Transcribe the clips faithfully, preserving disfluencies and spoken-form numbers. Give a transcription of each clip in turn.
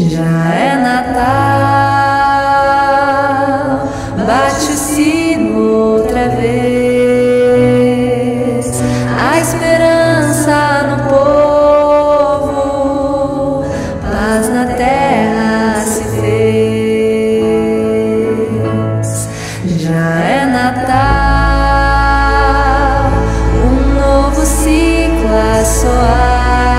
Já é Natal, bate o sino outra vez, a esperança no povo, paz na terra se fez. Já é Natal, um novo ciclo a soar.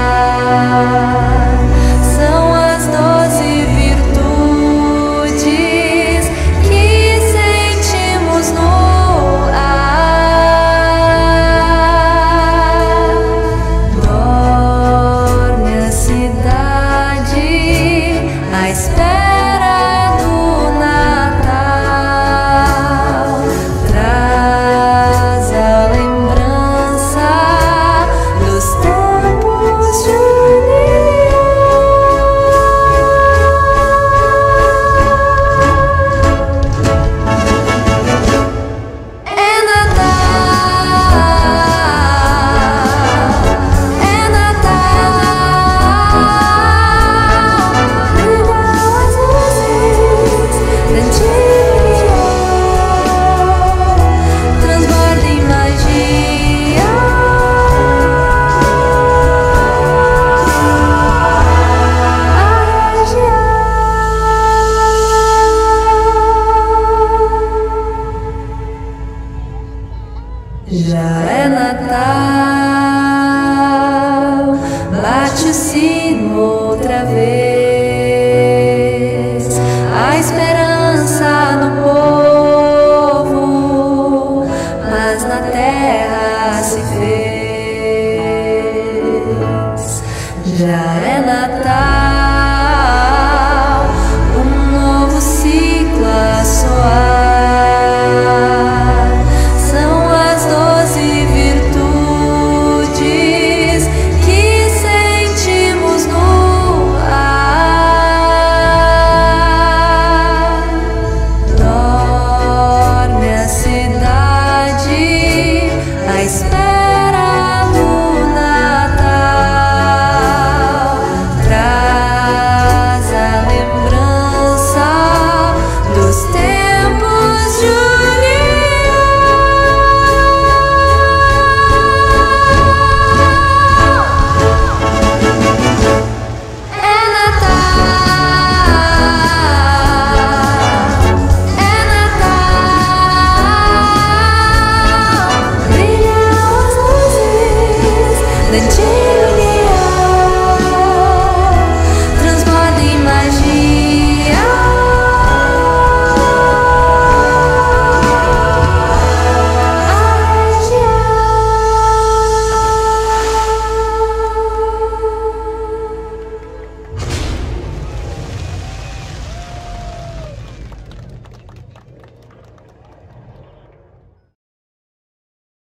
À espera do Natal, traz a lembrança dos tempos de união. É Natal, é Natal. Transborda em magia, a região. Já é Natal, bate o sino outra vez, a esperança no povo, mas na terra se fez. Já